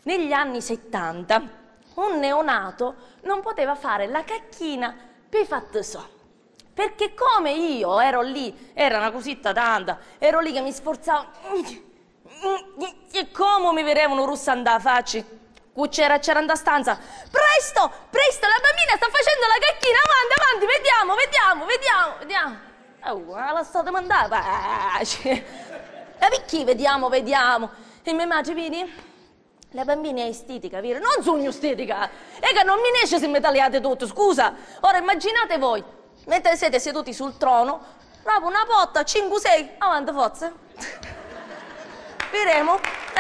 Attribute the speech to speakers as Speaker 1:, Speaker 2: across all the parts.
Speaker 1: negli anni 70 un neonato non poteva fare la cacchina per fatto so. Perché come io ero lì, era una cosetta tanta, ero lì che mi sforzavo e come mi vedevano russa andare a faccia. C'era in stanza, presto, la bambina sta facendo la cacchina, avanti, vediamo. Oh, la state mandando, pace. E perché vediamo? E mia madre, vedi? La bambina è estetica, vero? Non sogno estetica, è che non mi esce se mi tagliate tutto, scusa. Ora immaginate voi, mentre siete seduti sul trono, dopo una botta, 5-6, avanti forza. Vedremo.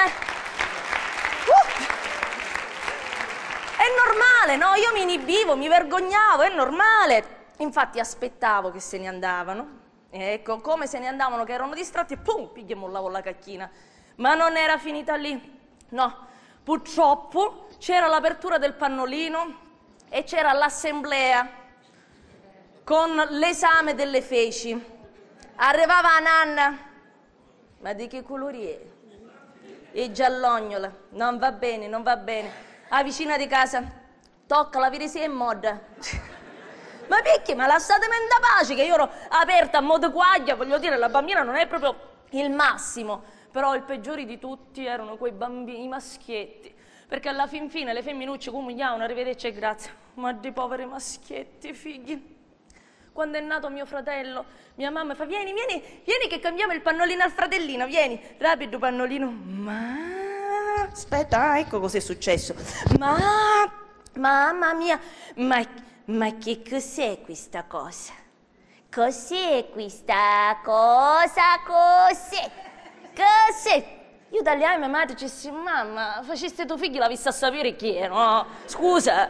Speaker 1: È normale, no? Io mi inibivo, mi vergognavo, è normale. Infatti aspettavo che se ne andavano. Ecco, come se ne andavano, che erano distratti, e pum, piglia mollavo la cacchina. Ma non era finita lì. No, purtroppo c'era l'apertura del pannolino e c'era l'assemblea con l'esame delle feci. Arrivava la nanna. Ma di che colori è? E giallognola. Non va bene. La vicina di casa, tocca la vedi se è moda. Ma perché? Ma lasciatemi in pace, che io ero aperta a modo quaglia, voglio dire, la bambina non è proprio il massimo. Però i peggiori di tutti erano quei bambini, i maschietti. Perché alla fin fine le femminucce comugnavano, arrivederci e grazie. Ma di poveri maschietti, figli. Quando è nato mio fratello, mia mamma fa, vieni che cambiamo il pannolino al fratellino, vieni. Rapido pannolino. Aspetta, ecco cos'è successo. Mamma mia, ma che cos'è questa cosa? Cos'è questa cosa? Cos'è? Io dagli anni mia madre dicessi, mamma, faceste tuo figlio la vista a sapere chi è, no? Scusa.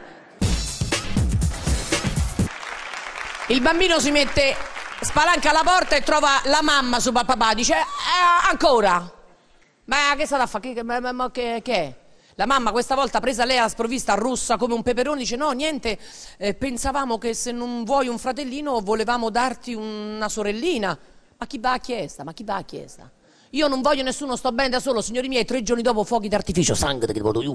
Speaker 2: Il bambino si mette, spalanca la porta e trova la mamma su papà, dice, ancora? Ma che è stata a fare? Ma che è? La mamma questa volta, presa lei alla sprovvista, rossa come un peperone, dice no, niente, pensavamo che se non vuoi un fratellino volevamo darti una sorellina. Ma chi va a chiesta? Io non voglio nessuno, sto bene da solo, signori miei, 3 giorni dopo fuochi d'artificio, sangue che voto io.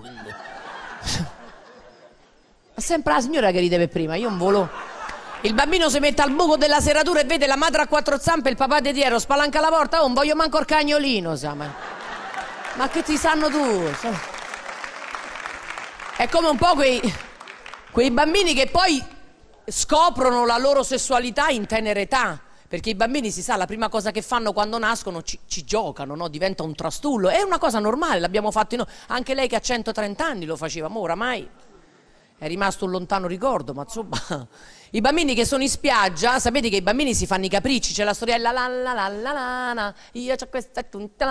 Speaker 2: Ma sempre la signora che ride per prima, io non volo. Il bambino si mette al buco della serratura e vede la madre a 4 zampe e il papà di dietro, spalanca la porta, non voglio manco il cagnolino, sa. Ma che ti sanno tu? È come un po' quei bambini che poi scoprono la loro sessualità in tenera età. Perché i bambini, si sa, la prima cosa che fanno quando nascono ci giocano, no? Diventa un trastullo. È una cosa normale, l'abbiamo fatto noi. Anche lei che ha 130 anni lo faceva, ma oramai è rimasto un lontano ricordo, ma insomma. I bambini che sono in spiaggia, sapete che i bambini si fanno i capricci, c'è la storiella la, io c'ho questa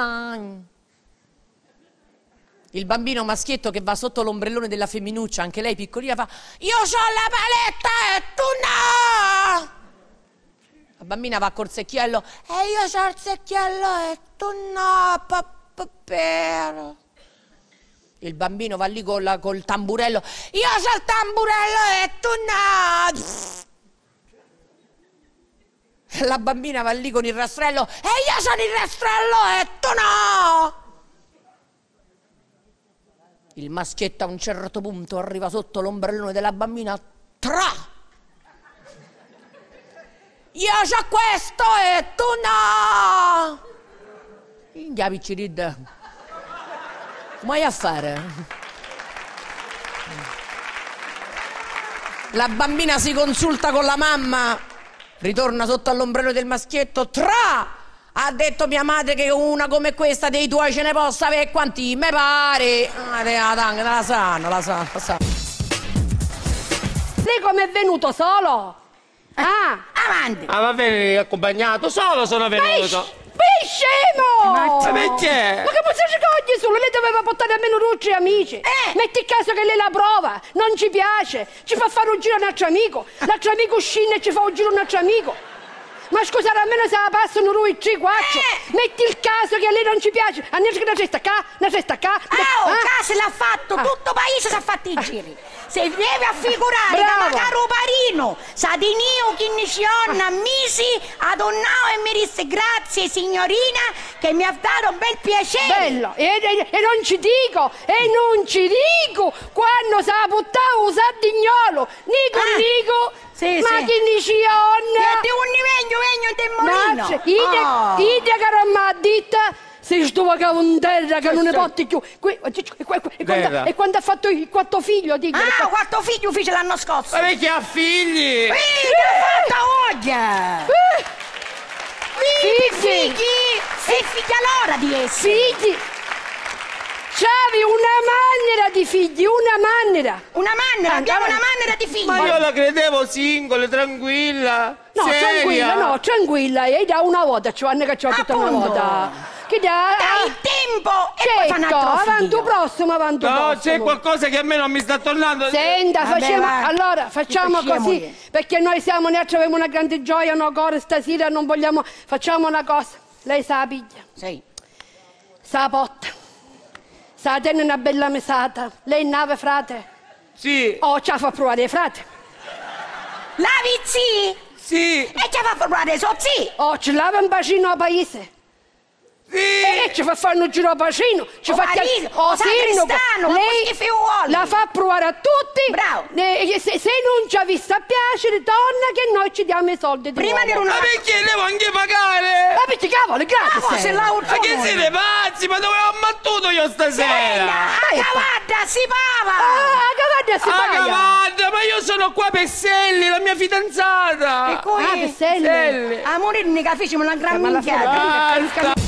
Speaker 2: il bambino maschietto che va sotto l'ombrellone della femminuccia, anche lei piccolina, fa io c'ho la paletta e tu no! La bambina va col secchiello e io c'ho il secchiello e tu no, papero. Il bambino va lì col tamburello, io c'ho il tamburello e tu no. La bambina va lì con il rastrello e io c'ho il rastrello e tu no. Il maschietto a un certo punto arriva sotto l'ombrellone della bambina, tra! Io c'ho questo e tu no! India picciridda. Come vai a fare? La bambina si consulta con la mamma, ritorna sotto all'ombrello del maschietto, tra! Ha detto mia madre che una come questa dei tuoi ce ne possa avere quanti me pare. La sanno.
Speaker 3: Lei come è venuto solo?
Speaker 4: Avanti.
Speaker 5: Va bene, accompagnato, solo sono venuto.
Speaker 3: Scemo!
Speaker 5: Ma perché?
Speaker 3: Ma che posso cogli solo? Lei doveva portare almeno Rucci e amici. Metti in caso che lei la prova, non ci piace, ci fa fare un giro a un altro amico. L'altro amico scende e ci fa un giro a un altro amico. Ma scusate, almeno se la passano lui 3-4. Metti il caso che a lei non ci piace. Andiamo una cesta qua.
Speaker 4: Se l'ha fatto, tutto il paese si è fatto i giri. Se deve affigurare che magari un parino, sa di nio, chi ne ci onna, misi, adonnao e mi disse grazie signorina, che mi ha dato un bel piacere.
Speaker 3: Bello, e non ci dico, quando si buttava un sardignolo, Nico,
Speaker 4: sì,
Speaker 3: ma
Speaker 4: sì.
Speaker 3: chi ne ci onna?
Speaker 4: Ti un vegno del molino.
Speaker 3: Ide che non mi ha detto, si stuva con terra che non ne porti più. E quando ha fatto il quarto figlio, dico.
Speaker 4: Ah, quarto figlio fece l'anno scorso.
Speaker 5: Ma perché ha figli?
Speaker 4: L'ha fatta oggi.
Speaker 3: Figli!
Speaker 4: E figlia allora di essi.
Speaker 3: Figli! C'avevi una maniera di figli, una maniera!
Speaker 4: Una mannera, abbiamo una mannera di figli.
Speaker 5: Ma io la credevo singola, tranquilla.
Speaker 3: No,
Speaker 5: seria.
Speaker 3: tranquilla, e da una volta, ci vanno che c'ho tutta una
Speaker 4: Appunto.
Speaker 3: volta. Che dai
Speaker 4: tempo e poi fa un altro
Speaker 3: avanti
Speaker 4: figlio.
Speaker 3: prossimo.
Speaker 5: No, c'è qualcosa che a me non mi sta tornando.
Speaker 3: Senta,
Speaker 4: Vabbè, va.
Speaker 3: allora facciamo
Speaker 4: Facciamo
Speaker 3: così,
Speaker 4: io.
Speaker 3: perché noi siamo, ne abbiamo una grande gioia, no, ancora stasera non vogliamo, facciamo una cosa, lei sa la piglia,
Speaker 4: Sì.
Speaker 3: sa la potta, sa tiene una bella mesata, lei nave frate,
Speaker 5: Sì,
Speaker 3: oh, ci fa provare frate,
Speaker 4: La vizzi?
Speaker 5: sì,
Speaker 4: E ci fa provare sozzi?
Speaker 3: oh, ci lava un bacino al paese.
Speaker 5: sì.
Speaker 3: E ci fa fare un giro a bacino, ci fa
Speaker 4: Parisi,
Speaker 3: oh,
Speaker 4: San Cristano,
Speaker 3: lei
Speaker 4: che figliuoli.
Speaker 3: la fa provare a tutti.
Speaker 4: Bravo.
Speaker 3: Se non ci ha visto a piacere, torna che noi ci diamo i soldi di
Speaker 4: Prima di
Speaker 3: nuovo.
Speaker 4: una...
Speaker 5: Ma perché devo anche pagare?
Speaker 3: Ma perché cavolo, gratis.
Speaker 4: Ah, se la
Speaker 5: Ma che siete pazzi? Ma dove ho ammattuto io stasera?
Speaker 4: A cavadda si pava!
Speaker 3: Ah, cavaglia si
Speaker 5: Ah,
Speaker 3: paga.
Speaker 5: cavadda, ma io sono qua per Selli, la mia fidanzata.
Speaker 4: E poi...
Speaker 3: Ah, per Selli.
Speaker 5: Selli.
Speaker 4: A morire mica fecimo una gran
Speaker 3: Ma la
Speaker 4: minchiata.
Speaker 5: Basta.